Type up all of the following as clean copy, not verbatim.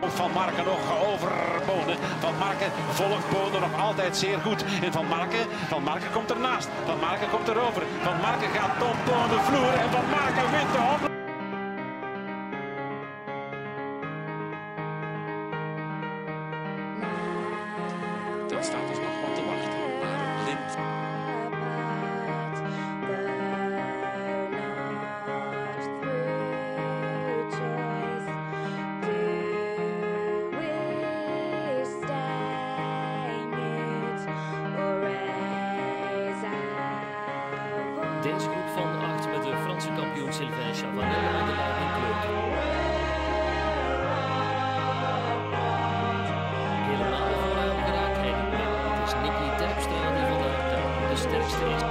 Van Marken nog over Bonen. Van Marken volgt Bonen nog altijd zeer goed. En Van Marken komt ernaast. Van Marken komt erover. Van Marken gaat Tom Bonen vloer. En Van Marken wint de 100. Dan staat dus nog wat te wachten. Maar Lind. Deze groep van 8 met de Franse kampioen Sylvain Chavanel aan de leiding klopt. Helemaal vooraan geraakt rijden. Het is Nicky Terpstra die vandaag de sterkste is.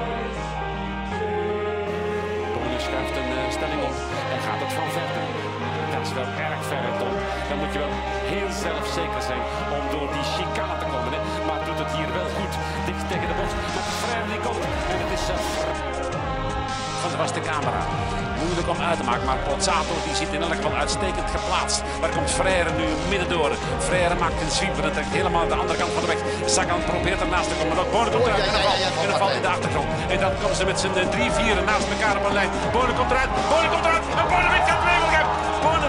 Bonen schuift een stelling op en gaat het van verder. Dat is wel erg ver, Tom. Dan moet je wel heel zelfzeker zijn om door die chicane te komen. Hè. Maar doet het hier wel goed. Dicht tegen de bocht. Maar Frère die komt. En het is van de vaste camera. Moeilijk om uit te maken, maar Pozzato die zit in elk geval uitstekend geplaatst. Daar komt Frère nu midden door. Frère maakt een sweep en dat trekt helemaal aan de andere kant van de weg. Sagan probeert ernaast te komen. Bonen komt eruit en dan valt in de achtergrond. En dan komen ze met z'n 3-4 naast elkaar op een lijn. Bonen komt eruit en Bonen wint het wereldcup. Bonen.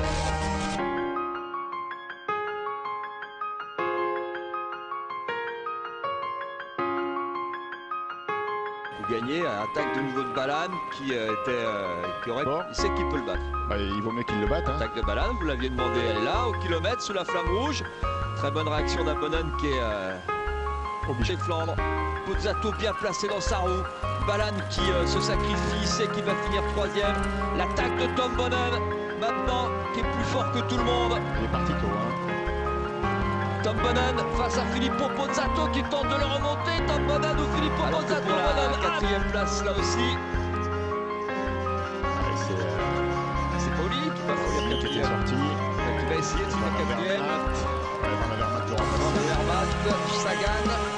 Gagné, attaque de nouveau de Balane qui aurait. Il sait qu'il peut le battre. Bah, il vaut mieux qu'il le batte. Hein. Attaque de Balane, vous l'aviez demandé, elle est là, au kilomètre, sous la flamme rouge. Très bonne réaction d'Abonen qui est obligé de Flandre. Pozzato bien placé dans sa roue. Balane qui se sacrifie, sait qu'il va finir troisième. L'attaque de Tom Bonen, maintenant, qui est plus fort que tout le monde. Il est parti tôt. Hein. Tom Bonen face à Filippo Pozzato qui tente de le remonter. Tom Bonen ou Filippo Pozzato. Bonen, quatrième place là aussi. C'est Pauli qui va finir Qui est sorti. Qui va essayer de finir quatrième. Van Avermaet. Van Avermaet, Sagan.